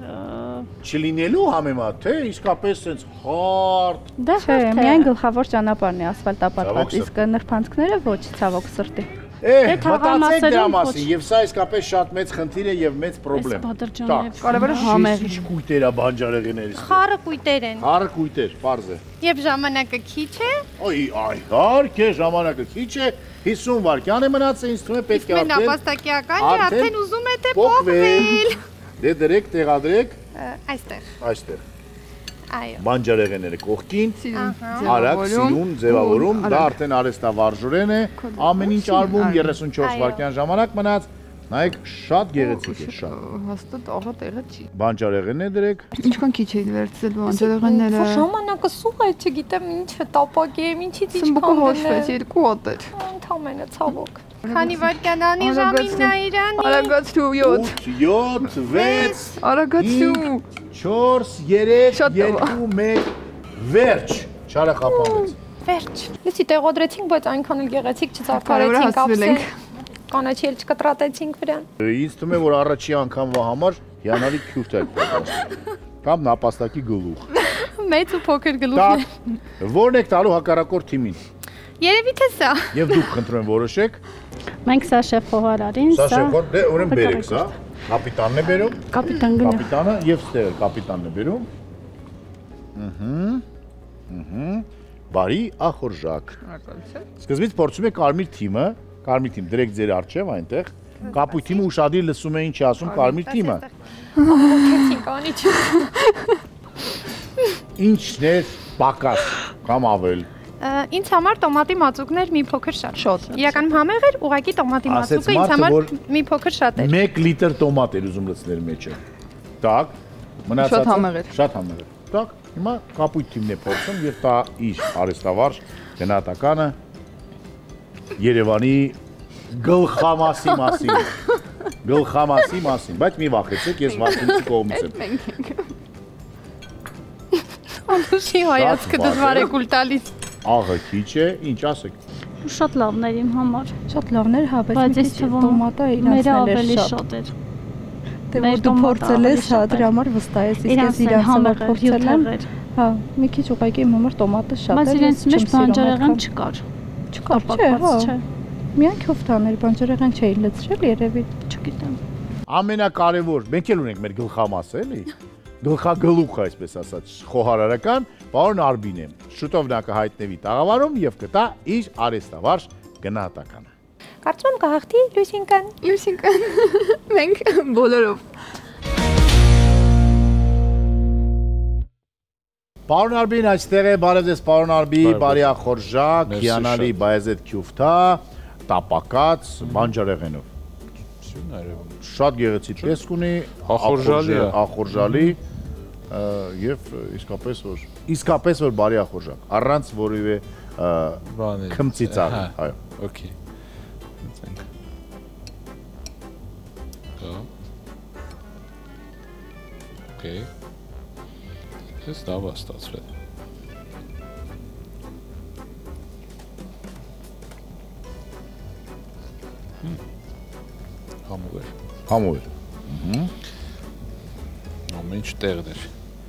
Չլինելու համեմատ, թե իսկապես sense հարթ։ Դա չէ, միայն գլխավոր ճանապարհն է ասֆալտապատված, իսկ նրբանցքները ոչ, ցավոք սրտի։ Է, մտածեք դրա մասին, եւ սա իսկապես շատ մեծ խնդիր է եւ մեծ խնդրեմ։ Կարևորը համեղ։ Ինչ կույտեր է բանջարեղեներից։ Խառը կույտեր են։ Խառը կույտեր, պարզ է։ Եվ ժամանակը քիչ է։ Ոյ, այ, իհարկե, ժամանակը քիչ է, հիսուն վայրկյան է մնացել, ինձ թվում է պետք է արդեն։ Իսկ նապաստակյական է, արդեն ուզում է թե փոխվել։ Դե դրեք, տեղադրեք։ Այստեղ։ Այստեղ։ Այո։ Բանջարեղենները կողքին, արագ սիրուն ձևավորում, դա արդեն արհեստավարժորեն է, ամեն ինչ արվում երեսունչորս վայրկյան ժամանակ մնաց, նայեք շատ գեղեցիկ է, շատ։ Հաստատ աղա տեղը չի։ Բանջարեղենը դրեք։ Ինչքան քիչ եք վերցրել բանջարեղենները։ Ժամանակը սուղ է, չգիտեմ ինչը տապակեմ, ինչից ինչքան Սմբուկը հոշվեց, երկու հատ էր։ Ընդամենը ցավոք։ Քանի վայրկյան անի ժամինն է իրանի։ Արագացու յոթ, յոթ, վեց, արագացու, չորս, երեք, երկու, մեկ, վերջ, շարը խապանվեց։ Վերջ։ Լսի տեղադրեցինք, բայց այնքան էլ գեղեցիկ չծարդարեցինք ապսել։ Կանաչի էլ չկտրատեցինք վրան։ Ինձ թվում է, որ առաջի անգամվա համար հիանալի քյուրտ է պատրաստել։ Կամ նապաստակի գլուխ։ Մեծ ու փոքր գլուխներ։ Որն եք տալու հակառակորդ թիմին։ Երևի թե սա։ Եվ դուք խնդրում եմ որոշեք։ Մենք սա շեֆ խոհարարին, սա շեֆ խոհար, դե ուրեմն բերեք սա։ Կապիտանն է բերում։ Կապիտան գնա։ Կապիտանը եւ ստեղ կապիտանն է բերում։ Ահա։ Ահա։ Բարի ախորժակ։ Սկզբից փորձում եք կարմիր թիմը, կարմիր թիմ դրեք ձեր արջև այնտեղ։ Կապույտ թիմը ուշադիր լսում է ինչ է ասում կարմիր թիմը։ Ողջույն կանիչ։ Ինչն է պակաս կամ ավել։ Ինձ համար տոմատի մածուկներ մի փոքր շատ։ Շոտ։ Իրականում համեղ էր, ուղղակի տոմատի մածուկը ինձ համար մի փոքր շատ էր։ մեկ լիտր տոմատ էր ուզում լցնել մեջը։ Так, մնացածը շատ համեղ էր։ Շատ համեղ էր։ Так, հիմա կապույտ թիմն է փորձում եւ տա իր արհեստավարժ գնահատականը Երևանի գլխամասի մասին։ Գլխամասի մասին, բայց մի վախեցեք, ես Վարդենիսի կողմից եմ։ Անուշի հայացքը դժվար է կուլ տալիս։ Աղը քիչ է, ինչ ասեք։ Շատ լավն էր իմ համար։ Շատ լավն էր, հա, բայց ես թվում տոմատը իրանց ավելի շատ էր։ Դե որ դու փորձել ես, հա, դրա համար վստահ ես, իսկ ես իրանց համար փորձել եմ։ Հա, մի քիչ ուղղակի իմ համար տոմատը շատ էր։ Բայց իրենց մեջ բանջարեղեն չկար։ Չկար, չէ։ Միայն քյոֆտաներ, բանջարեղեն չէին լցրել, երևի, չգիտեմ։ Ամենակարևոր, մենք էլ ունենք մեր գլխամասը, էլի։ Գլխագլուխը, այսպես ասած, խոհարարական, պարոն Արբինե, շուտով նա կհայտնվի տաղավարում եւ կտա իր արհեստավարժ գնահատականը։ Կարծում եմ կհաղթի Լուսինկան։ Լուսինկան։ Մենք բոլորով։ Պարոն Արբին այստեղ է, բարև ձեզ պարոն Արբի, բարի ախորժակ, հիանալի բայեզեդ քյուֆթա, տապակած, բանջարեղենով։ Շատ գեղեցիկ տեսք ունի, ախորժալի եւ իսկապես որ իսկապես որ բարի ախորժակ, առանց որևէ քմծի ծառի, այո։ Okay. Okay. Ես լավ ստացվել։ Համով էր։ Համով էր։ Ամեն ինչ տեղն էր։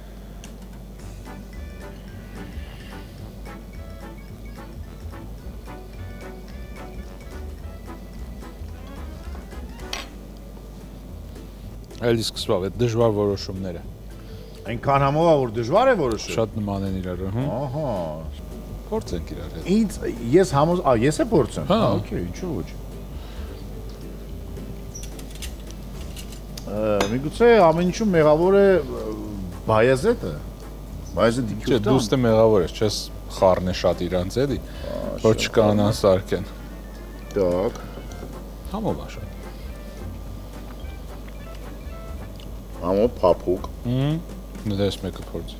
Այլի սկսվավ այդ դժվար որոշումները։ Այնքան համով է, որ դժվար է որոշել։ Շատ նման են իրար, հա։ Ահա։ Փորձենք իրար հետ։ Ինձ ես համոզ, ա, ես է փորձեմ։ Հա, օքեյ, ինչու՞ ոչ։ Միգուցե ամեն ինչում մեղավոր է Բայազետը։ Բայազետի քյուտը։ Չէ, դուստը մեղավոր է, չես խառնե շատ իրանց էլի, որ չկանան սարքեն։ Так։ Համով է շատ։ Համով փափուկ։ Հմ, դες մեկը փորձի։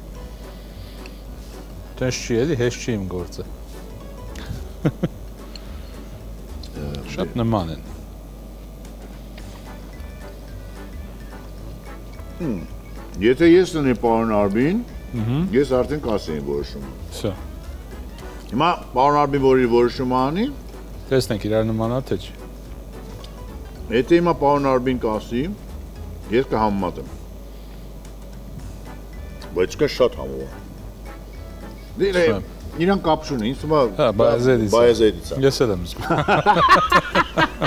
Տես չի էլի, հեշ չի իմ գործը։ Շատ նման են։ Եթե ես տնի պարոն Արբին, ես արդեն կասեի որոշումը։ Սա։ Հիմա պարոն Արբին որ իր որոշումը անի, տեսնենք իրար նմանա թե չի։ Եթե հիմա պարոն Արբին կասի, ես կհամեմատեմ։ Բայց կա շատ համով է։ Դե իրան կապ չունի, ինձ թվում է Հա, Բայազետից։ Բայազետից է։ Ես էլ եմ զգում։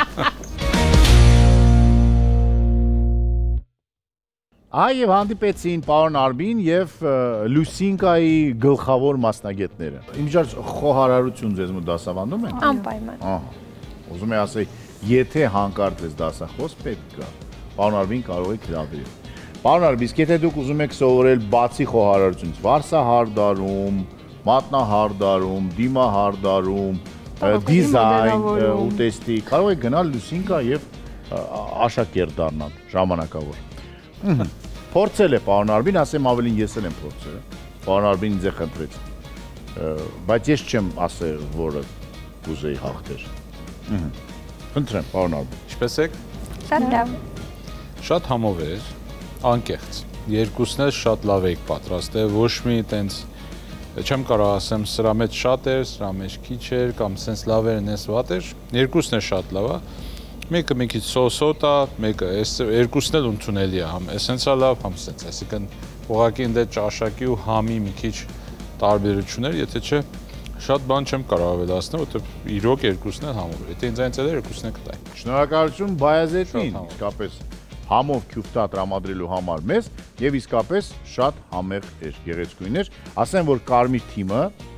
Այ եւ հանդիպեցին պարոն Արբին եւ Լուսինկայի գլխավոր մասնագետները։ Իմիջիայլ խոհարարություն ձեզ մոտ դասավանդում են։ Անպայման։ Ահա։ Ուզում եմ ասել, եթե հանկարծ ես դասախոս պետք է, պարոն Արբին կարող է գրավել։ Պարոն Արբին, իսկ եթե դուք ուզում եք սովորել բացի խոհարարությունից, վարսահարդարում, մատնահարդարում, դիմահարդարում, դիզայն, ուտեստի, կարող եք գնալ Լուսինկա եւ աշակերտ դառնալ ժամանակավոր։ Փորձել է պարոն Արբին, ասեմ ավելին ես էլ եմ փորձել։ Պարոն Արբին ինձ է խնդրեց։ Բայց ես չեմ ասել, որը կուզեի հաղթեր։ Խնդրեմ, պարոն Արբին։ Ինչպես եք։ Շատ լավ։ Շատ համով էր, անկեղծ։ Երկուսն էլ շատ լավ եք պատրաստել, ոչ մի տենց չեմ կարող ասեմ սրա մեջ շատ էր, սրա մեջ քիչ էր կամ սենց լավ էր, նես վատ էր։ Երկուսն էլ շատ լավ է։ Մեկը մի քիչ սոսոտ է, մեկը այս երկուսն էլ ընդունելի է, համ էսենցիա լավ, համ սենց, այսինքն ուղղակի ընդ ճաշակի ու համի մի քիչ տարբերություններ, եթե չէ շատ բան չեմ կարող ավելացնել, որովհետև իրոք երկուսն էլ համով է։ Եթե ինձ այնց էլ երկուսն էլ կտայի։ Շնորհակալություն Բայազետին, իսկապես համով քյուֆտա տրամադրելու համար մեզ եւ իսկապես շատ համեղ էր, գեղեցկույն էր։ Ասեմ, որ Կարմիր թիմը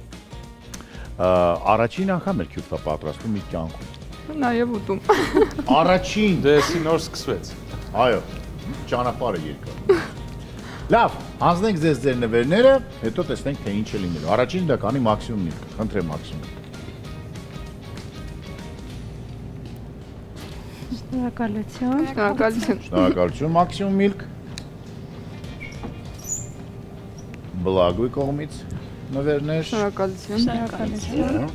առաջին անգամ էր քյուֆտա պատրաստում իր կյանքում։ Նաև ուտում։ Առաջին։ Դե էսի նոր սկսվեց։ Այո, ճանապարհը երկար։ Լավ, հանձնենք ձեզ ձեր նվերները, հետո տեսնենք թե ինչ է լինելու։ Առաջին դա կանի մաքսիմում միլք, խնդրեմ մաքսիմում։ Շնորհակալություն։ Շնորհակալություն։ Շնորհակալություն մաքսիմում միլք։ Բլագույ կողմից նվերներ։ Շնորհակալություն։ Շնորհակալություն։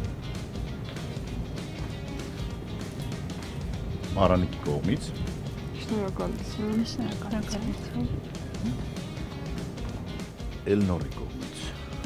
Մարանիկի կողմից։ Շնորհակալություն։ Շնորհակալություն։ Էլնորի կողմից։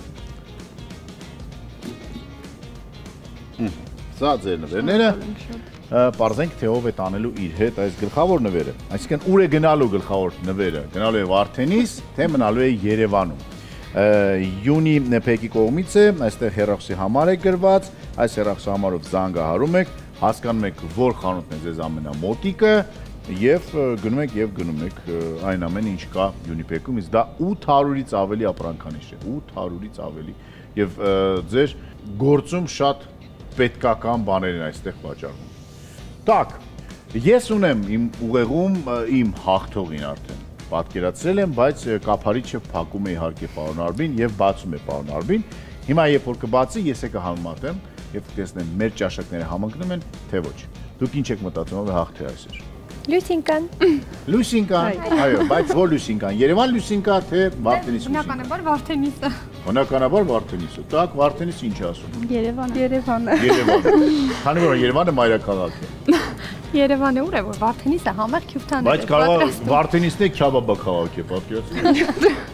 Սա ձեր նվերները, պարզենք թե ով է տանելու իր հետ այս գլխավոր նվերը։ Այսինքն ուր է գնալու գլխավոր նվերը, գնալու է Վարդենիս, թե մնալու է Երևանում։ Յունի Նեփեկի կողմից է, այստեղ հեռախոսի համար է գրված, այս հեռախոսի համարով զանգահարում եք, հասկանում եք, որ խանութն է ձեզ ամենամոտիկը եւ գնում եք եւ գնում եք այն ամենը ինչ կա Յունիպեկում, իսկ դա ութ հարյուրից ավելի ապրանքանիշ է, ութ հարյուրից ավելի եւ ձեր գործում շատ պետքական բաներ են այստեղ վաճառվում։ Так, ես ունեմ իմ ուղեղում իմ հաղթողին արդեն պատկերացրել եմ, բայց կափարիչը փակում է իհարկե պարոն Արբին եւ բացում է պարոն Արբին։ Հիմա երբ որ կբացի, ես է կհամեմատեմ եւ տեսնեմ մեր ճաշակները համընկնում են, թե ոչ։ Դուք ինչ եք մտածում, ով է հաղթի այսօր։ Լուսինկան։ Լուսինկան, այո, բայց ո՞ր Լուսինկան։ Երևան Լուսինկա, թե Վարդենիս Լուսինկա։ Բնականաբար Վարդենիսը։ Բնականաբար Վարդենիսը։ Так, Վարդենիսը ինչ է ասում։ Երևանը։ Երևանը։ Երևանը։ Քանի որ Երևանը մայրաքաղաք է։ Երևանը ուր է, որ Վարդենիսը համեղ քյուֆտան է։ Բայց կարող է Վարդենիսն է քյաբաբա քաղաք է, պատկերացրու։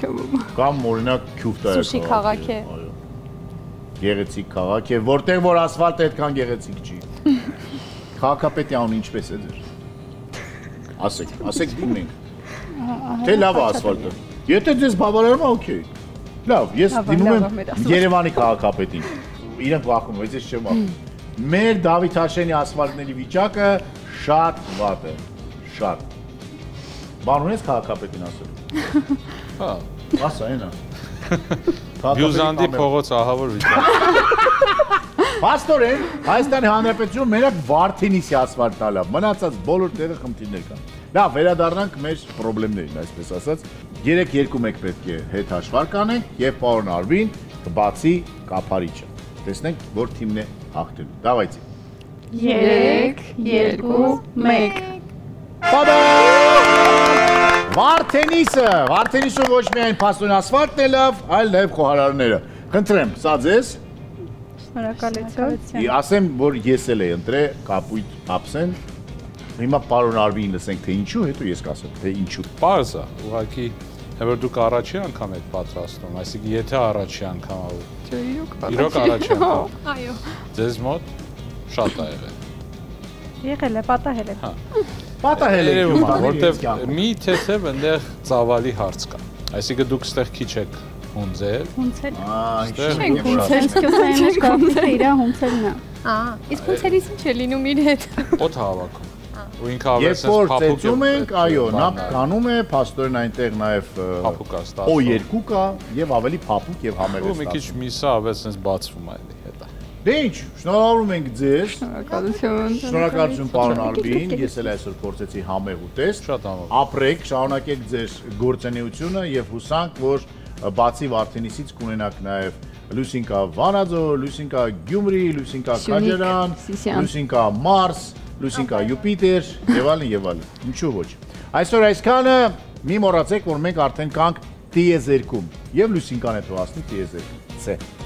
Քյովում։ Կամ օրինակ Քյուֆտա Սուշի քաղաք է։ Այո։ Գեղեցիկ քաղաք է, որտեղ որ ասֆալտը այդքան գեղեցիկ չի։ Քաղաքապետի անունը ինչպես է ձեր։ Ասեք, ասեք դիմենք։ Թե լավ է ասֆալտը։ Եթե ձեզ բավարարում է, օքեյ։ Լավ, ես դիմում եմ Երևանի քաղաքապետին։ Իրենք վախում, բայց ես չեմ վախում։ Մեր Դավիթ Հաշենի ասֆալտների վիճակը շատ վատ է, շատ։ Բան ունես քաղաքապետին ասել։ Հա, ասա, այնա։ Բյուզանդի փողոց ահավոր վիճակ։ Պաստորեն, Հայաստանի Հանրապետություն մենակ Վարդենիսի ասֆալտն է լավ, մնացած բոլոր տեղը խնդիրներ կան։ Լավ, վերադառնանք մեր խնդիրներին, այսպես ասած։ երեք երկու մեկ պետք է հետ հաշվարկ անենք եւ պարոն Արվին կբացի կափարիչը։ Տեսնենք, որ թիմն է հաղթելու։ Դավայցի։ երեք, երկու, մեկ։ Բաբա! Վարդենիսը, Վարդենիսը ոչ միայն փաստորեն ասֆալտն է լավ, այլ նաև խոհարարները։ Խնդրեմ, սա ձեզ։ Շնորհակալություն։ Ասեմ, որ ես էլ եմ ընտրել կապույտ ափսեն։ Հիմա պարոն Արվին լսենք, թե ինչու, հետո ես կասեմ, թե ինչու։ Պարզ է, ուղղակի Որ դուք առաջի անգամ եք պատրաստում, այսինքն եթե առաջի անգամ ա։ Չէ, իրոք պատրաստ։ Իրոք առաջի անգամ։ Այո։ Ձեզ մոտ շատ ա եղել։ Եղել է, պատահել է։ Հա։ Պատահել է, որտեվ մի թեթև այնտեղ ծավալի հարց կա։ Այսինքն դուք ստեղ քիչ եք հունձել։ Հունձել։ Այ, հունձել, սկսային կապիտը իր հունձելն է։ Ահա, իսկ հունցելիս ինչ է լինում իր հետ։ Օդ հավաքում։ Ու ինքը ավելի Երբ որ ծեծում ենք, այո, նա կանում է, փաստորեն այնտեղ նաև փափուկ է ստացվում։ օ երկու կա եւ ավելի փափուկ եւ համեղ է Ու մի քիչ միսը ավելի sense բացվում է էլի հետա։ Դե ինչ, շնորհավորում ենք ձեզ։ Շնորհակալություն։ Շնորհակալություն պարոն Արվին, ես էլ այսօր փորձեցի համեղ ուտեստ։ Շատ համեղ։ Ապրեք, շարունակեք ձեր գործունեությունը եւ հուսանք, որ բացի Վարդենիսից կունենաք նաև Լուսինկա Վանաձոր, Լուսինկա Գյումրի, Լուսինկա Քաջարան, Լուսինկա Մարս, Լուսինկա Յուպիտեր եւ այլն եւ այլն։ Ինչու ոչ։ Այսօր այսքանը մի մոռացեք, որ մենք արդեն կանք տիեզերքում եւ Լուսինկան է թողածնի տիեզերքում։ Ցե